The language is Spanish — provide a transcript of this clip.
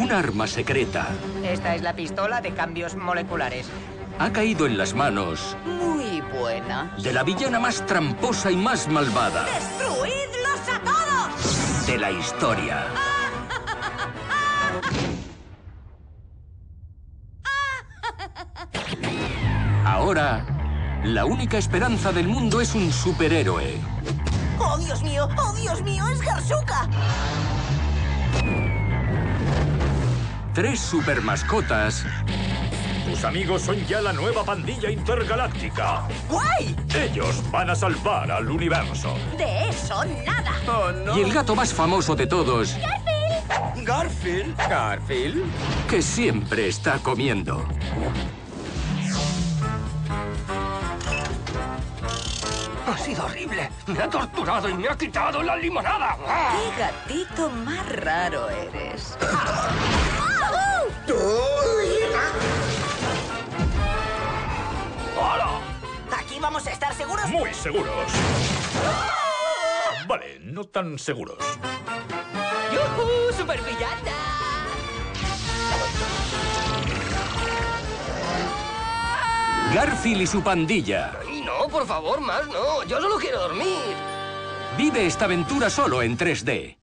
un arma secreta Esta es la pistola de cambios moleculares. ha caído en las manos Muy buena. de la villana más tramposa y más malvada ¡Destruidlos a todos! de la historia. Ahora, la única esperanza del mundo es un superhéroe. ¡Oh, Dios mío! ¡Oh, Dios mío! ¡Es Garzuka! 3 supermascotas Tus amigos son ya la nueva pandilla intergaláctica. ¡Guay! Ellos van a salvar al universo. De eso nada. y el gato más famoso de todos, ¿Garfield? ¿Garfield? que siempre está comiendo. Ha sido horrible. Me ha torturado y me ha quitado la limonada. ¡Qué gatito más raro eres! ¡Hola! ¿Aquí vamos a estar seguros? Muy seguros. Vale, no tan seguros. ¡Yujú! ¡Supervillana! Garfield y su pandilla. Y no, por favor, más no. Yo solo quiero dormir. Vive esta aventura solo en 3D.